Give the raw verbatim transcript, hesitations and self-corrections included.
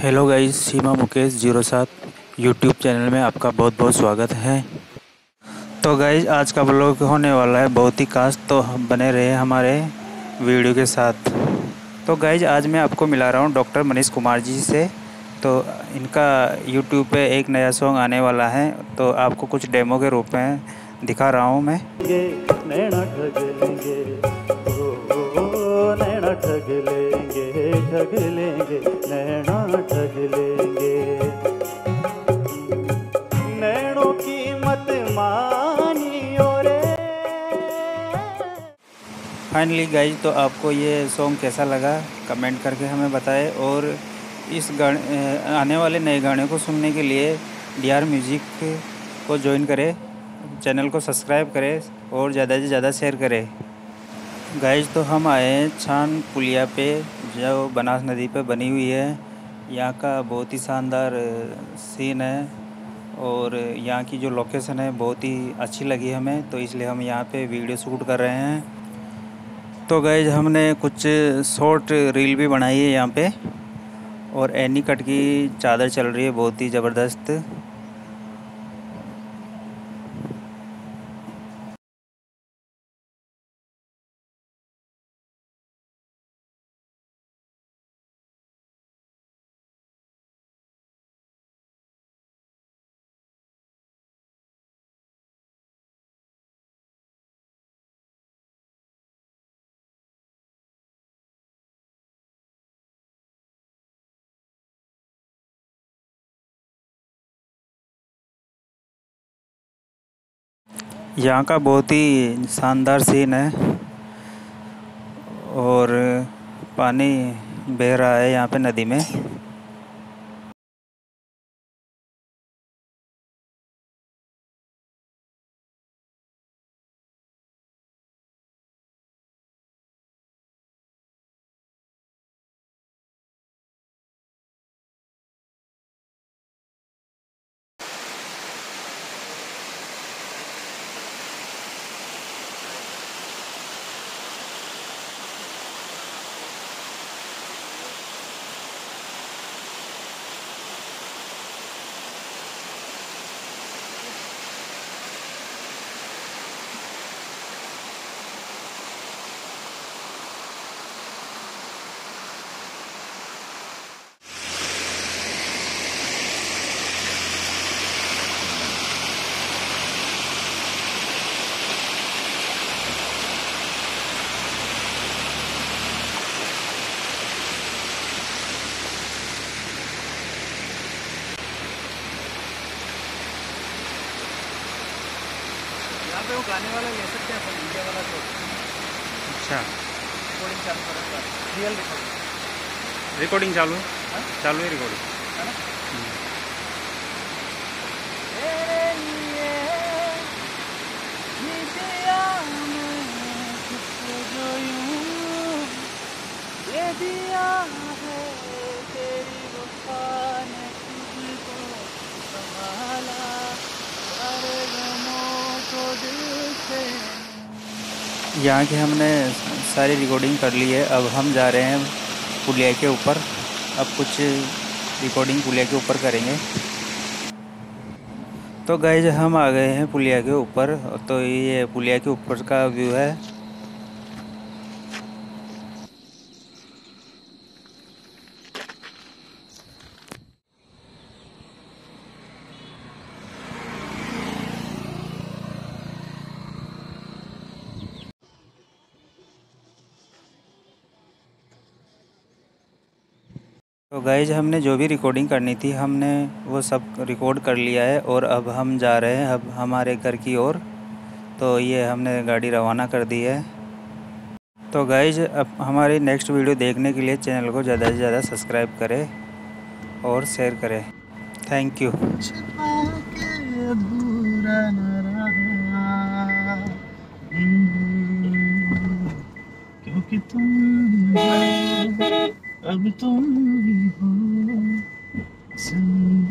Hello guys, Seema Mukesh zero सात YouTube channel में आपका बहुत बहुत स्वागत है। तो गाइस आज का ब्लॉग होने वाला है बहुत ही खास, तो हम बने रहे हमारे वीडियो के साथ। तो गाइस आज मैं आपको मिला रहा हूँ डॉक्टर मनीष कुमार जी से। तो इनका यूट्यूब पे एक नया सॉन्ग आने वाला है, तो आपको कुछ डेमो के रूप में दिखा रहा हूँ मैं। नैना ठग लेंगे, ओ, ओ, नैना ठग लेंगे, ठग लेंगे, नैना ठग लेंगे, नैनों की मत मानियो रे। फाइनली गाइज, तो आपको ये सॉन्ग कैसा लगा कमेंट करके हमें बताएं, और इस गाने आने वाले नए गाने को सुनने के लिए डी आर म्यूज़िक को ज्वाइन करें, चैनल को सब्सक्राइब करें और ज़्यादा से ज़्यादा शेयर करें। गाइज तो हम आए हैं छान पुलिया पे, जो बनास नदी पे बनी हुई है। यहाँ का बहुत ही शानदार सीन है और यहाँ की जो लोकेशन है बहुत ही अच्छी लगी हमें, तो इसलिए हम यहाँ पे वीडियो शूट कर रहे हैं। तो गाइज हमने कुछ शॉर्ट रील भी बनाई है यहाँ पे, और एनी कट की चादर चल रही है बहुत ही ज़बरदस्त। यहाँ का बहुत ही शानदार सीन है और पानी बह रहा है यहाँ पे नदी में। यहाँ पे वो गाने वाला ले सकते हैं अपन, इंडिया वाला तो। अच्छा, रिकॉर्डिंग चालू करेगा, रियल रिकॉर्डिंग रिकॉर्डिंग चालू है? हाँ? चालू है रिकॉर्डिंग है ना? दिया है तेरी वफा ने तुझको संभाला, सारे गमों को दिल से। यहाँ की हमने सारी रिकॉर्डिंग कर ली है। अब हम जा रहे हैं पुलिया के ऊपर, अब कुछ रिकॉर्डिंग पुलिया के ऊपर करेंगे। तो गाइज हम आ गए हैं पुलिया के ऊपर, तो ये पुलिया के ऊपर का व्यू है। तो गाइज हमने जो भी रिकॉर्डिंग करनी थी हमने वो सब रिकॉर्ड कर लिया है, और अब हम जा रहे हैं अब हमारे घर की ओर। तो ये हमने गाड़ी रवाना कर दी है। तो गाइज अब हमारी नेक्स्ट वीडियो देखने के लिए चैनल को ज़्यादा से ज़्यादा सब्सक्राइब करें और शेयर करें। Thank you. क्योंकि तुम अब तुम ही हो।